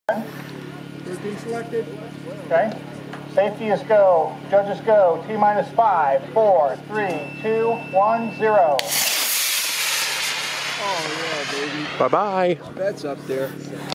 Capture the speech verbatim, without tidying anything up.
thirteen selected. Okay. Safety is go. Judges go. T minus five, four, three, two, one, zero. Oh yeah, baby. Bye-bye. That's up there.